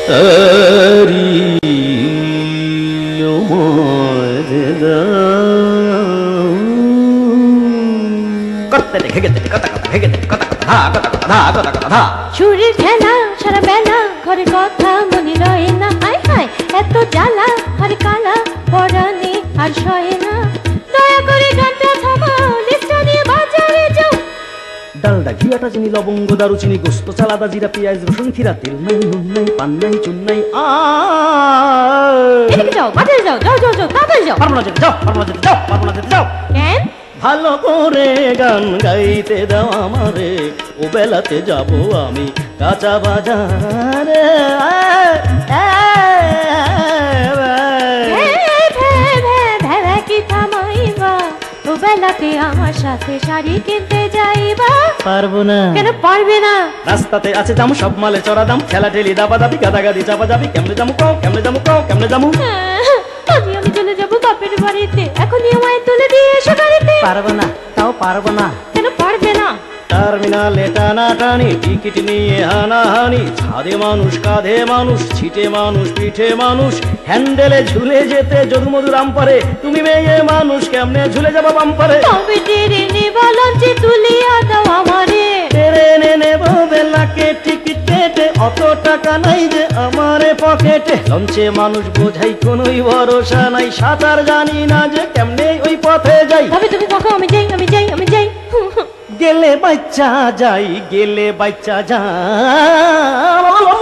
চুরির খেলা সারা বেলা ঘরে কথা মনে রয়ে না, হায় হায় এত জ্বালা ঘরে কালা পরানে আর সহে না। দয়া করে গানটা থামাও, লিস্টটা নিয়ে বাজারে যাও। ডালডা ঘিয়াটা চিনি লবঙ্গ দারুচিনি গোস্ত চালাদা জিরা পেঁয়াজ রসুন খিরা তেল নাই নুন নাই পান নাই চুন নাই। এদিকে যাও, বাজারে যাও, যাও যাও যাও, তাড়াতাড়ি যাও। পারবো না যেতে, যাও পারবো না যেতে, যাও পারবো না যেতে, যাও। কেন? ভালো করে গান গাইতে দাও আমারে, ও বেলাতে যাব আমি কাঁচা বাজারে। কি থামাইবা, ও বেলাতে আমার সাথে শাড়ি কিনতে যাইবা। পারবো না। কেন পারবে না? রাস্তাতে আছে জামু সব মালে চড়া দাম, ঠেলা ঠেলি দাবা দাবি গাদাগাদি চাপা যাবি। কেমনে যাবো কও, কেমনে যাবো কও, কেমনে যাবো? আমি চলে যাবো বাপের বাড়িতে, এখনই আমায় তুলে দিয়ে এসো গাড়িতে। পারবো না, তাও পারবো না। কেন পারবে না? টার্মিনালে টানাটানি, টিকিট নিয়ে হানাহানি, ছাদে মানুষ কাঁধে মানুষ, ছিটে মানুষ পিঠে মানুষ, হ্যান্ডেলে ঝুলে যেতে যদু মধুর আমপারে। তুমি মেয়ে মানুষ কেমনে ঝুলে যাবো বাম্পারে? তবে টেরে নেবা লঞ্চে তুলিয়া দাও আমারে। টেরে নেবো বেলাকে টিকিট কেটে, অত টাকা নাই যে আমারে পকেটে। লঞ্চে মানুষ বোঝাই কোনোই ভরসা নাই, সাঁতার জানি না যে কেমনে ওই পথে যাই। তবে তুমি কখো আমি যাই, আমি যাই, আমি যাই। গেলে বাচ্চা যাই, গেলে বাচ্চা যাই।